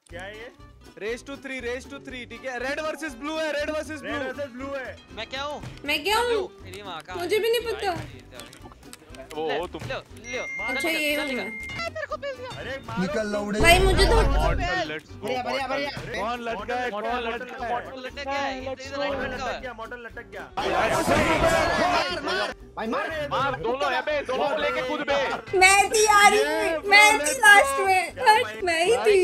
क्या है ये? रेस टू 3 ठीक है। रेड वर्सेस ब्लू है, रेड वर्सेस ब्लू है। मैं क्या हूँ? मुझे भी नहीं पता। वो तुम ले अच्छा ये हूँ मैं। मेरे को पेल दिया। अरे निकल लौड़े। भाई मुझे तो बढ़िया। कौन लटका है? लटक गया है, ये इधर लटका है। मॉडल लटक गया। भाई मार मार दोनों है बे, दोनों लेके कूद बे। मैं थी यार, मैं थी लास्ट में। मैं ही थी।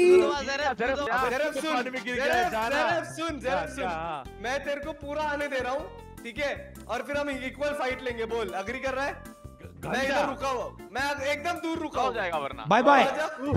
सुन, मैं तेरे को पूरा आने दे रहा हूँ, ठीक है? और फिर हम इक्वल फाइट लेंगे। बोल, अग्री कर रहा है? मैं इधर रुका हुआ, मैं एकदम दूर रुका हो जाएगा वरना। Bye bye.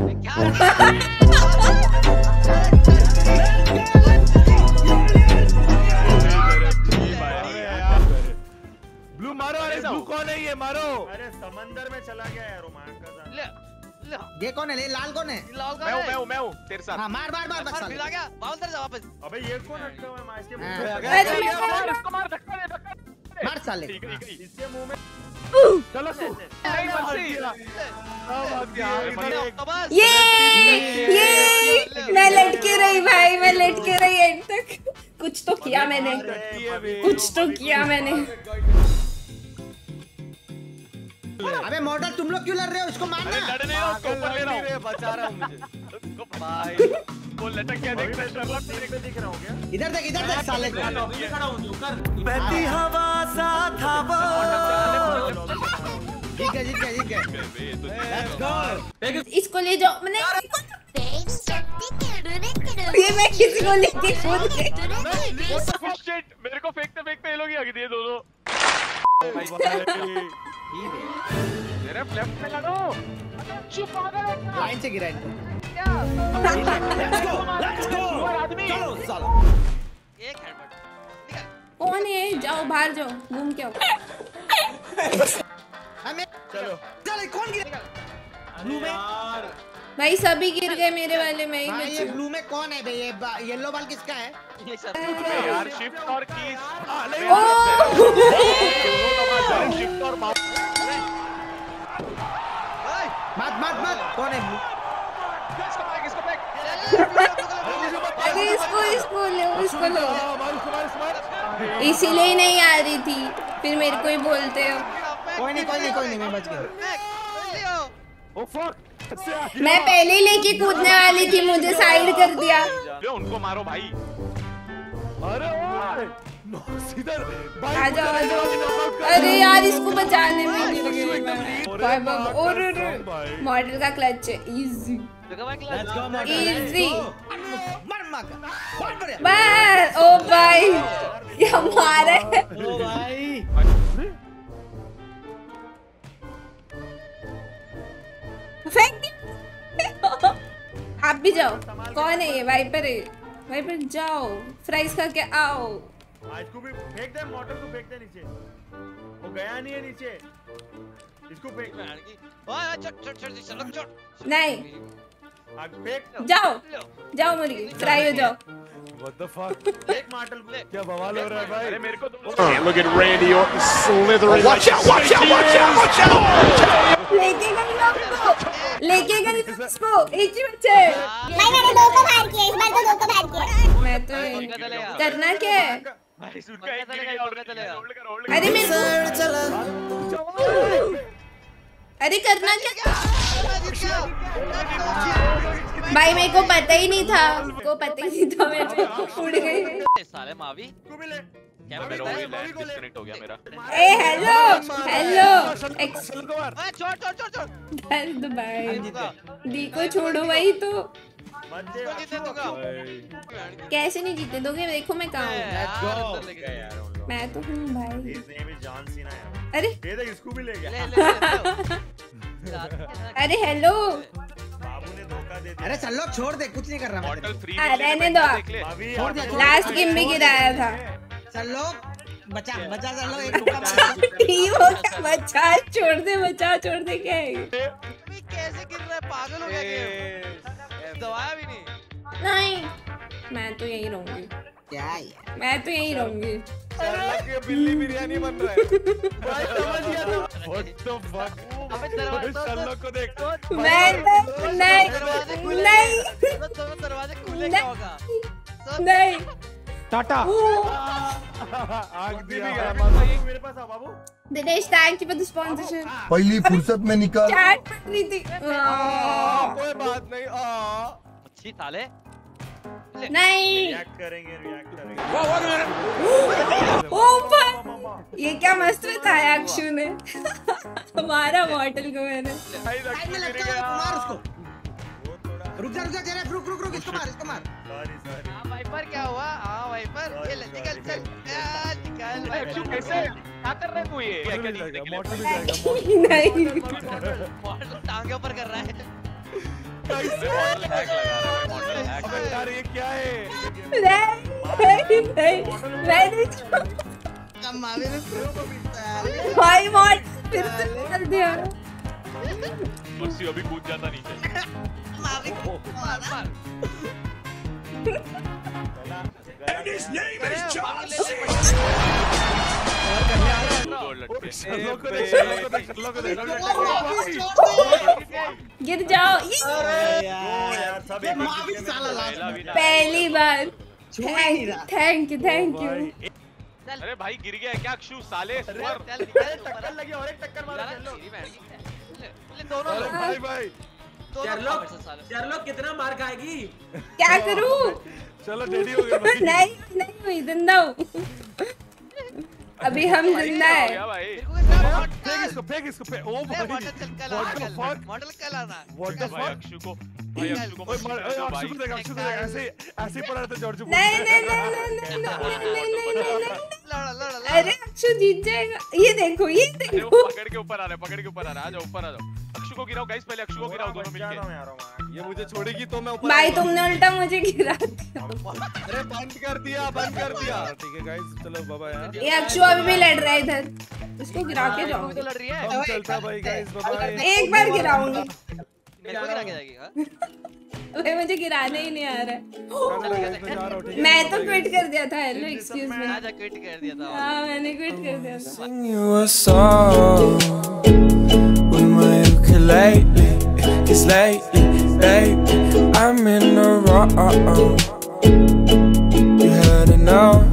ब्लू मारो। अरे ब्लू कौन है ये? मारो। अरे समंदर में चला गया यार रोमांच का। ये कौन है? ले लाल कौन है? मैं हूँ तेरे साथ। हाँ मार मार मार बस साले। आ गया बाउंसर जा वापस। अबे ये कौन अटका हुआ है? मैं इसके मुंह में इसको मार, धक्का दे। मार साले। इसके मुंह में। चलो तू नहीं ये मैं लटके रही भाई, मैं लटके रही एंड तक। कुछ तो किया मैंने, कुछ तो किया मैंने। अबे मॉडल तुम लोग क्यों लड़ रहे हो? इसको मारना। लड़ने रहा हूँ, ऊपर ले रहा हूँ, बचा रहा हूँ मुझे। भाई वो लटक गया। देख शर्लॉक दिख रहा हूँ क्या? इधर देख साले को। बहती हवा सा था वो। जीत गए। Let's go। इसको ले जाओ। मैंने ये मैं किसी को लेके कूद गई। मेरे को फेंकते ये लोग ही आगे दिए दोनों। लेफ्ट में लड़ो। चुप आ गए। लाइन से गिरा इनको। Let's go। चलो सालो। एक हेडबट कौन है? जाओ बाहर जाओ, घूम के आओ। चलो चल कौन गिरा? ब्लू में भाई सभी गिर गए मेरे वाले में ही भाई ये बची। ब्लू में कौन है बे? ये येलो बाल किसका है? ये सब यार शिफ्ट और कीज। शिफ्ट और मत कौन है ब्लू? अरे इसको लो। इसीलिए नहीं आ रही थी, फिर मेरे को ही बोलते हो। कोई नहीं मैं बच गया। मैं पहले ही लेके कूदने वाली थी, मुझे साइड कर दिया। उनको मारो भाई। अरे सीधा आ जाओ। अरे यार इसको बचाने में गिर गई मैं। और मॉडल का क्लच है, इजी। बस ओ भाई क्या मारा है। ओ भाई फेंक आप भी जाओ। कौन है ये? वाइपर है। वाइपर जाओ, फ्राइज खा के आओ। इसको भी फेंक दे। मॉडल को फेंक दे नीचे। वो गया नहीं है नीचे। इसको फेंक। नहीं फेंक। जाओ मुर्गी, फ्राई हो जाओ। What the fuck? एक मॉडल को क्या बवाल हो रहा है भाई? अरे मेरे को Look at Randy Orton slithering. Watch out! लेके गई इसको। एक ही बच्चे। मैंने 2 को बाहर किया, इस बार तो 2 को बाहर किया। मैं तो करना क्या है? अरे मेरे अरे करना क्या? भाई मेरे को पता ही नहीं था, मैं उड़ गई। साले मावी को भी ले। क्या डिस्कनेक्ट हो गया मेरा। ए हेलो छोड़ भाई दी को छोड़ो भाई। तो कैसे नहीं जीते दोगे? देखो मैं कहाँ हूँ। मैं तो हूँ भाई। अरे इसको भी ले गया। अरे हेलो बाबू ने धोखा दे दिया। अरे चल लोग छोड़ दे, कुछ नहीं कर रहा मैं। रहने दो। लास्ट गेम भी गिराया था। चल लोग बचा चल लो। एक बचा छोड़ दे क्या है? कैसे गिर रहा है? पागल हो गया गेम। दबाया भी नहीं। मैं तो यही रहूंगी। क्या यार? मैं तो यही रहूंगी। बिल्ली बिरयानी बन रहा है भाई। समझ गया था। What the fuck? अबे दरवाजे शर्लॉक को देख। मैं नहीं दोनों दरवाजे खुले क्या होगा? नहीं टाटा आग दिया मेरे पास आ बाबू। Dinesh thank you for the sponsorship. पहली फुर्सत में निकाल चैट पढ़ रही थी। कोई बात नहीं अच्छी ताले नहीं रिएक्ट करेंगे ओ भाई ये क्या मस्त बताया अक्षु ने। हमारा मॉडल को मैंने भाई साइड में गिर लटका गया। मार उसको। वो थोड़ा रुक जा जरा रुक इसको मार सॉरी हाँ वाइपर क्या हुआ? हाँ वाइपर ये ले निकल चल निकल अक्षु कैसे क्या कर रहा है तू ये? क्या मॉडल भी जाएगा नहीं मॉडल टांगे ऊपर कर रहा है। मॉडल हैक लगा रहा है मॉडल हैक। अबे यार ये क्या है नहीं कमावे में भाई मॉडल फिर से कर दिया। कुर्सी अभी कूद जाता नीचे। मावे शर्लॉक को देख, शर्लॉक को देख। गिर जाओ यार सब एक मावे साला पहला भी ना। पहली बार। थैंक यू अरे भाई गिर गया है क्या अक्षु साले सुअर। चल निकल टक्कर लगी और एक टक्कर मारा चलो। ले दोनों अरे भाई भाई शर्लॉक कितना मार खाएगी? क्या करूं? चलो रेडी हो गए भाई। नहीं हुई जिंदा हूँ। अभी हम जिंदा है। क्या भाई? फेंक इसको फेंक। ओ भाई मॉडल कल आना व्हाट द भाई फक। अक्षु को ओए मत अक्षु को देख ऐसे ही पड़ा रहता जॉर्ज। नहीं अरे अक्षु जीत जाएगा। ये देखो अरे वो पकड़ के ऊपर आ रहा है पकड़ के ऊपर आ रहा है। आ जाओ ऊपर आ जाओ। अक्षु को गिराओ गाइस पहले अक्षु को गिराओ दोनों मिलके। ये मुझे छोड़ेगी तो मैं ऊपर भाई तुमने उल्टा मुझे गिरा दिया। अरे बंद कर दिया ठीक है गाइस चलो बाय बाय यार। ये अक्षु अभी भी लड़ रहा है इधर। इसको गिरा के तो जाऊंगी। लड़ रही है। हम चलता भाई गाइस बाय बाय। एक बार गिराऊंगी। मेरे को गिरा के जाएगी हाँ? भाई मुझे गिराने ही नहीं आ रहा है। मैं मैं तो क्विट कर दिया था। Hello excuse me. आजा क्विट कर दिया था। हाँ मैंने क्विट कर दिया था। Sing you a song with my ukulele, 'cause lately, baby, I'm in the wrong. You had enough.